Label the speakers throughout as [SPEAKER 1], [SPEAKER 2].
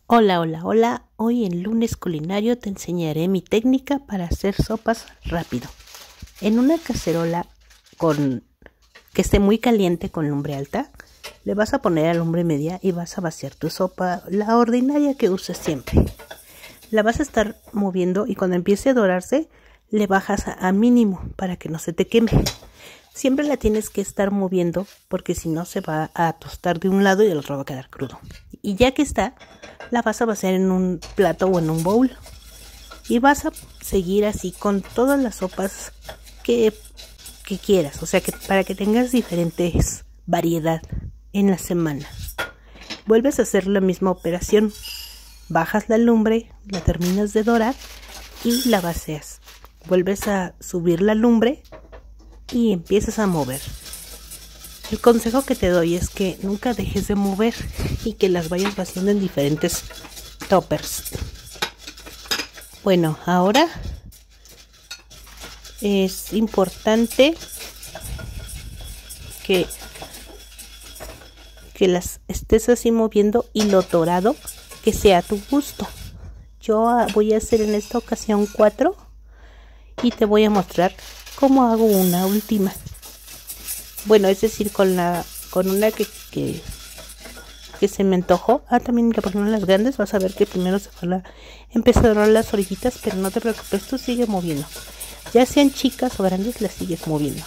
[SPEAKER 1] Hola, hola, hola. Hoy en Lunes Culinario te enseñaré mi técnica para hacer sopas rápido. En una cacerola que esté muy caliente con lumbre alta, le vas a poner a lumbre media y vas a vaciar tu sopa, la ordinaria que uses siempre. La vas a estar moviendo y cuando empiece a dorarse, le bajas a mínimo para que no se te queme. Siempre la tienes que estar moviendo porque si no se va a tostar de un lado y del otro va a quedar crudo. Y ya que está, la vas a vaciar en un plato o en un bowl. Y vas a seguir así con todas las sopas que quieras. O sea, que para que tengas diferentes variedad en la semana. Vuelves a hacer la misma operación. Bajas la lumbre, la terminas de dorar y la vacías. Vuelves a subir la lumbre y empiezas a mover. El consejo que te doy es que nunca dejes de mover y que las vayas vaciando en diferentes toppers. Bueno, ahora es importante que las estés así moviendo y lo dorado que sea a tu gusto. Yo voy a hacer en esta ocasión 4 y te voy a mostrar cómo hago una última. Bueno, es decir, con una que se me antojó. También le ponen las grandes. Vas a ver que primero se van a empezar a dorar las orillitas, pero no te preocupes, tú sigue moviendo. Ya sean chicas o grandes, las sigues moviendo.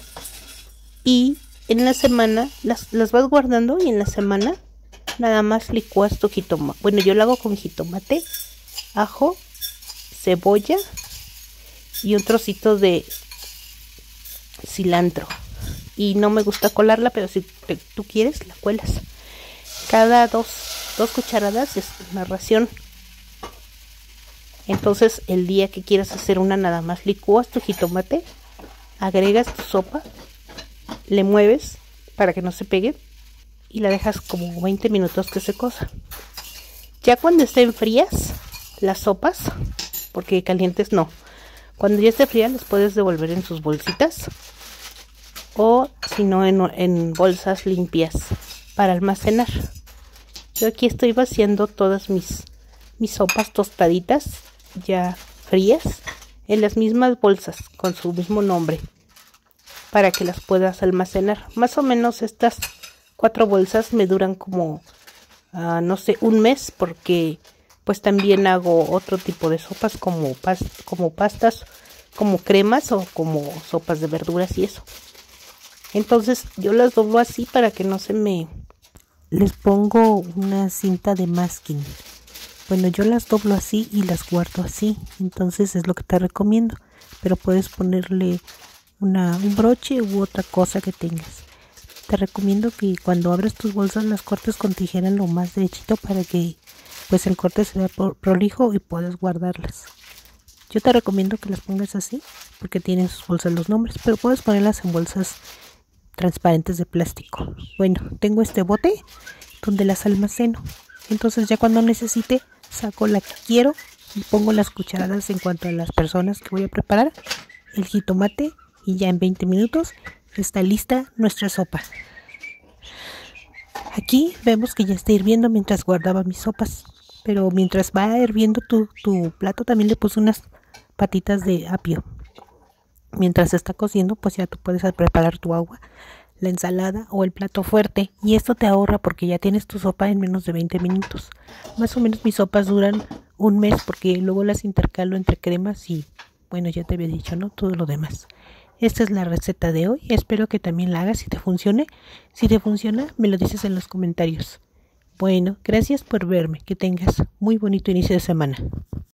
[SPEAKER 1] Y en la semana las vas guardando y en la semana nada más licuas tu jitomate. Bueno, yo lo hago con jitomate, ajo, cebolla y un trocito de cilantro. Y no me gusta colarla, pero si tú quieres, la cuelas. Cada dos cucharadas es una ración. Entonces, el día que quieras hacer una, nada más licúas tu jitomate, agregas tu sopa, le mueves para que no se pegue y la dejas como 20 minutos que se cosa. Ya cuando estén frías las sopas, porque calientes no, cuando ya esté fría las puedes devolver en sus bolsitas o si no en bolsas limpias para almacenar. Yo aquí estoy vaciando todas mis sopas tostaditas ya frías en las mismas bolsas con su mismo nombre para que las puedas almacenar. Más o menos estas 4 bolsas me duran como no sé, un mes, porque pues también hago otro tipo de sopas como pastas, como cremas o como sopas de verduras y eso. Entonces yo las doblo así para que no se me... Les pongo una cinta de masking. Bueno, yo las doblo así y las guardo así. Entonces es lo que te recomiendo. Pero puedes ponerle un broche u otra cosa que tengas. Te recomiendo que cuando abres tus bolsas las cortes con tijera lo más derechito para que pues el corte se vea prolijo y puedas guardarlas. Yo te recomiendo que las pongas así porque tienen sus bolsas los nombres, pero puedes ponerlas en bolsas transparentes de plástico. Bueno, tengo este bote donde las almaceno. Entonces ya cuando necesite saco la que quiero y pongo las cucharadas en cuanto a las personas que voy a preparar, el jitomate y ya en 20 minutos está lista nuestra sopa. Aquí vemos que ya está hirviendo mientras guardaba mis sopas. Pero mientras va hirviendo tu plato también le puse unas patitas de apio. Mientras está cociendo pues ya tú puedes preparar tu agua, la ensalada o el plato fuerte. Y esto te ahorra porque ya tienes tu sopa en menos de 20 minutos. Más o menos mis sopas duran un mes porque luego las intercalo entre cremas y bueno, ya te había dicho, ¿no? Todo lo demás. Esta es la receta de hoy. Espero que también la hagas y te funcione. Si te funciona, me lo dices en los comentarios. Bueno, gracias por verme. Que tengas muy bonito inicio de semana.